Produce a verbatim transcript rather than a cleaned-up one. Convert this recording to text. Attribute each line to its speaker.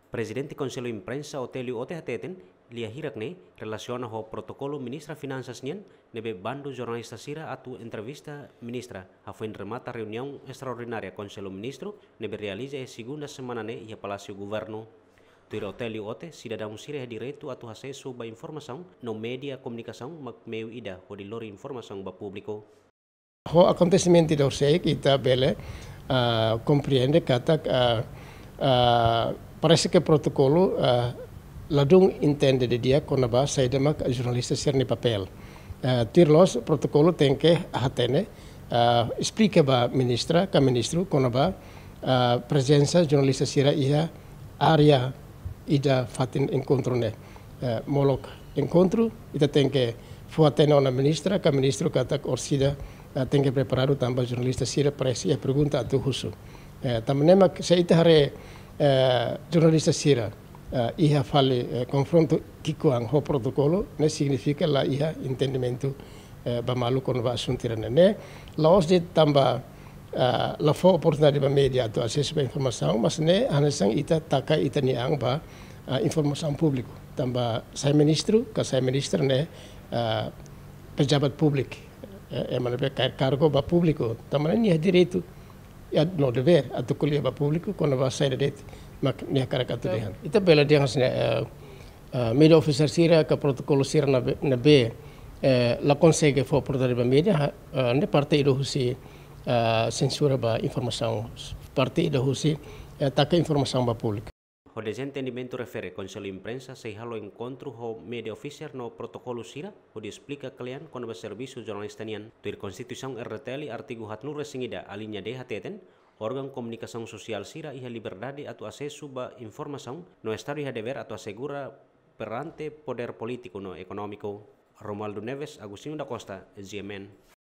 Speaker 1: Presidente Conselho Imprensa Otélio Otehateten lia hirakne relaciona ho protocolo ministra finanças nien nebe bando jornalista sira atu entrevista ministra hafuin remata reunião extraordinária Conselho Ministro nebe realiza e segunda semana ne ia Palácio Governo. Tuir Otélio Ote cidadão sira direito atu acesso ba informação no media comunicação mak meu ida ho di lori informação ba público.
Speaker 2: O acontecimento da Orsei kita bele uh, compreende kata uh, uh, parece que protocolo uh, ladung entende de dia konaba saída mak jornalista ser ni papel. Uh, tirlos protocolo tem que hatene uh, explica ba ministra ka ministro konaba uh, presença jornalista sira ia área ida fatin encontro ne uh, molok encontro ita tem que fuatena ona ministra ka ministro kata orsida uh, tem que preparar o tamba jornalista sira para essa pergunta do russo. Uh, Tamanema saída hare uh, jornalista sira uh, ia fale uh, confronto kikoang ho protocolo ne significa la ia entendimento uh, ba malu kon va assuntirane ne laos de tamba uh, la fo oportunidade ba media to acesso ba informação mas ne anasang ita taka ita niang ba uh, informação público tamba sai ministro ka sai ministro ne uh, pejabat publik é uh, mana cargo ba público tamba ne direito ya no dever atau kuliah ba público quando vai sair de mak ni karakatu dehan ita bela dia hasne media officer sira ka protocolo sira na na be la consegue for portar ba media ne parte do husi censura ba informação parte do husi taka informação ba público.
Speaker 1: O desentendimento refere Conselho Imprensa se halo encontro ho media officer no protocolo sira o de explica kalian kono ba serviço jornalista nian tuir Constituição R T L artigo hatnu resingida alinha D hateten órgão comunicação social sira iha liberdade atu acesso ba informação no estado iha dever atu assegura perante poder político no econômico. Romualdo Neves, Agostinho da Costa, G M N.